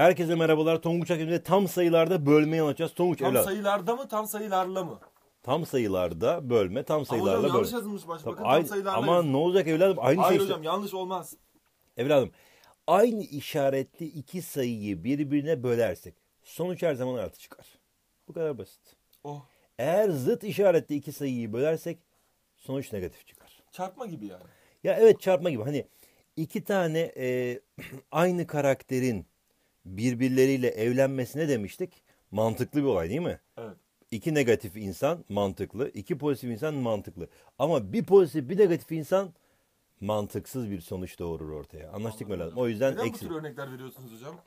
Herkese merhabalar. Tonguç Akademi'de tam sayılarda bölmeyi anlatacağız. Tonguç Tam evlat. sayılarda mı, tam sayılarla mı? Tam sayılarda bölme, tam Ama sayılarla hocam yanlış bölme. yazılmış baş. Bakın Aynı, tam sayılarla ama yazın. ne olacak evladım? Aynı Hayır şey işte. hocam yanlış olmaz. Evladım, aynı işaretli iki sayıyı birbirine bölersek sonuç her zaman artı çıkar. Bu kadar basit. Oh. Eğer zıt işaretli iki sayıyı bölersek sonuç negatif çıkar. Çarpma gibi yani. Ya evet, çarpma gibi. Hani iki tane aynı karakterin birbirleriyle evlenmesine demiştik. Mantıklı bir olay değil mi? Evet. İki negatif insan mantıklı, iki pozitif insan mantıklı. Ama bir pozitif bir negatif insan mantıksız bir sonuç doğurur ortaya. Anlaştık mı Anladım lazım? hocam. O yüzden Neden bu eksi. tür örnekler veriyorsunuz hocam?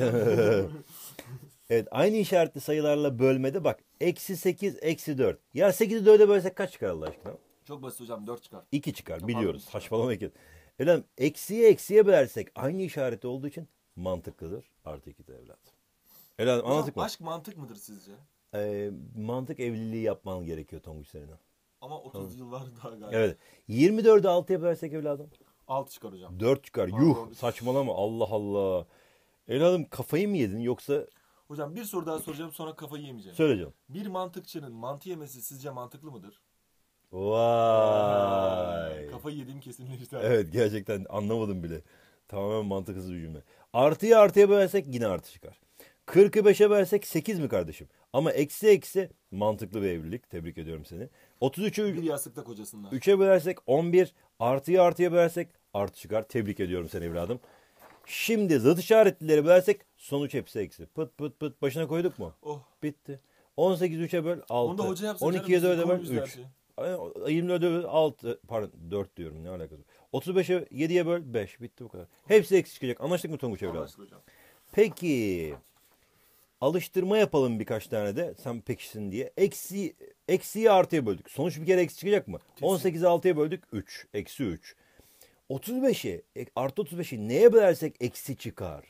Evet, aynı işaretli sayılarla bölmede bak. Eksi 8, eksi 4. Ya 8'i 4'e bölsek kaç çıkar Allah aşkına? Çok basit hocam, 4 çıkar. 2 çıkar, Pardon, biliyoruz. iki çıkar. Saçmalama 2. Efendim, eksiye eksiye bölersek aynı işareti olduğu için mantıklıdır. Artı 2 de evlat. Evladım, Hocam anladık mı? aşk mantık mıdır sizce? Mantık evliliği yapman gerekiyor Tonguç senin. Ama 30 yıl var daha galiba. Evet. 24'ü 6'ya bölersek evladım. 6 çıkar hocam. 4 çıkar. Pardon. Yuh, saçmalama, Allah Allah. Evladım, kafayı mı yedin yoksa Hocam bir soru daha soracağım, sonra kafayı yemeyeceğim. söyleyeceğim. Bir mantıkçının mantı yemesi sizce mantıklı mıdır? Vay. Kafayı yediğim kesinleşti. Evet, gerçekten anlamadım bile. Tamamen mantıksız bir cümle. Artıyı artıya bölersek yine artı çıkar. 40'ı 5'e bölersek 8 mi kardeşim? Ama eksi eksi mantıklı bir evlilik. Tebrik ediyorum seni. 33'ü Bir yastıkta kocasından. 3'e bölersek 11. Artıyı artıya bölersek artı çıkar. Tebrik ediyorum seni evladım. Şimdi zıt işaretlileri bölersek sonuç hepsi eksi. Pıt pıt pıt, başına koyduk mu? Oh. Bitti. 18 3'e böl 6. Onu da hoca yapsın 12'ye canım, 4'e böl bizim 3. 24'e böl 6. Pardon, 4 diyorum, ne alakası var. 35'e 7'ye böl 5. Bitti, bu kadar. Hepsi eksi çıkacak. Anlaştık mı Tonguç evladım? Anlaştık hocam. Peki. Alıştırma yapalım birkaç tane de. Sen pekişsin diye. Eksiyi artıya böldük. Sonuç bir kere eksi çıkacak mı? Kesin. 18'i 6'ya böldük. 3. Eksi 3. 35'i artı 35'i neye bölersek eksi çıkar.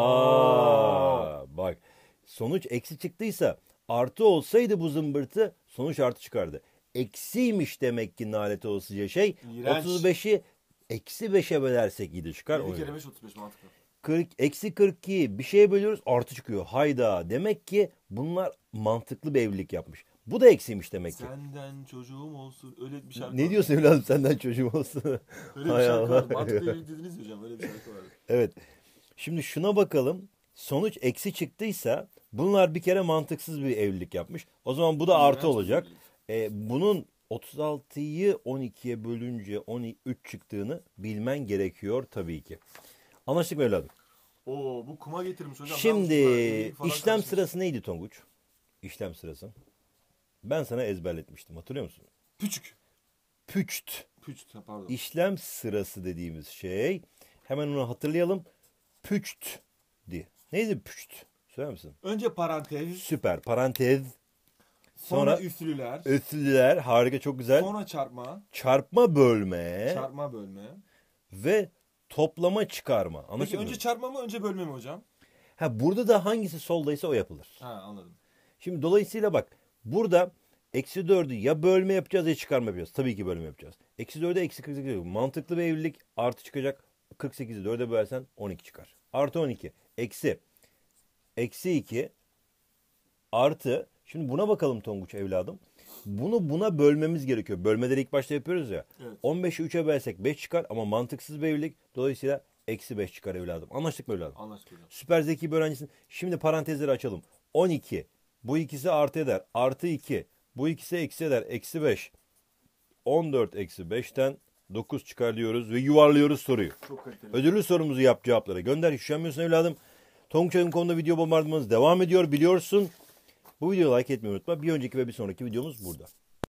Ha, bak. Sonuç eksi çıktıysa artı olsaydı bu zımbırtı sonuç artı çıkardı. Eksiymiş demek ki nalet olasıca şey. İğrenç. 35'i eksi 5'e bölersek 7 çıkar. 7 kere 5 35 mantıklı. Eksi 42 bir şeye bölüyoruz, artı çıkıyor. Hayda, demek ki bunlar mantıklı bir evlilik yapmış. Bu da eksiymiş demek ki. Senden çocuğum olsun. Öyle bir şarkı Ne var. diyorsun evladım, senden çocuğum olsun? Öyle bir Hay şarkı var. Allah. Mantıklı evlilik dediniz ya hocam. Öyle bir şarkı var. Evet. Şimdi şuna bakalım. Sonuç eksi çıktıysa bunlar bir kere mantıksız bir evlilik yapmış. O zaman bu da artı İğrenç bir olacak. evlilik. Bunun 36'yı 12'ye bölünce 13 çıktığını bilmen gerekiyor tabii ki. Anlaştık mı evladım? Oo, bu kuma getirmiş hocam. Şimdi Ben bununla falan işlem karıştırdım. sırası neydi Tonguç? İşlem sırası. Ben sana ezberletmiştim, hatırlıyor musun? Küçük. Püçt. Püçt, pardon. İşlem sırası dediğimiz şey. Hemen onu hatırlayalım. Püçt diye. Neydi püçt? Söyler misin? Önce parantez. Süper. Parantez. Sonra Sonra üslüler. ötüler. Harika, çok güzel. Sonra çarpma. Çarpma, bölme Çarpma bölme. ve toplama, çıkarma. Peki Anlaşıldı mı? önce çarpma mı önce bölme mi hocam? Ha, burada da hangisi soldaysa o yapılır. Ha, anladım. Şimdi dolayısıyla bak, burada eksi 4'ü ya bölme yapacağız ya çıkarma yapacağız. Tabii ki bölme yapacağız. Eksi 4'e eksi 48 yok. Mantıklı bir evlilik, artı çıkacak. 48'i 4'e bölersen 12 çıkar. Artı 12. Eksi 2 artı. Şimdi buna bakalım Tonguç evladım. Bunu buna bölmemiz gerekiyor. Bölmeleri ilk başta yapıyoruz ya. Evet. 15'i 3'e bölsek 5 çıkar ama mantıksız bir evlilik. Dolayısıyla eksi 5 çıkar evladım. Anlaştık mı evladım? Anlaştık hocam. Süper zeki bir öğrencisin. Şimdi parantezleri açalım. 12. Bu ikisi artı eder. Artı 2. Bu ikisi eksi eder. Eksi 5. 14 eksi 5'ten 9 çıkar diyoruz ve yuvarlıyoruz soruyu. Çok kaliteli. Ödüllü sorumuzu yap, cevaplara gönder. Hiç üşenmiyorsun evladım. Tonguç Akademi konuda video bombardımanımız devam ediyor, biliyorsun. Bu videoyu like etmeyi unutma. Bir önceki ve bir sonraki videomuz burada.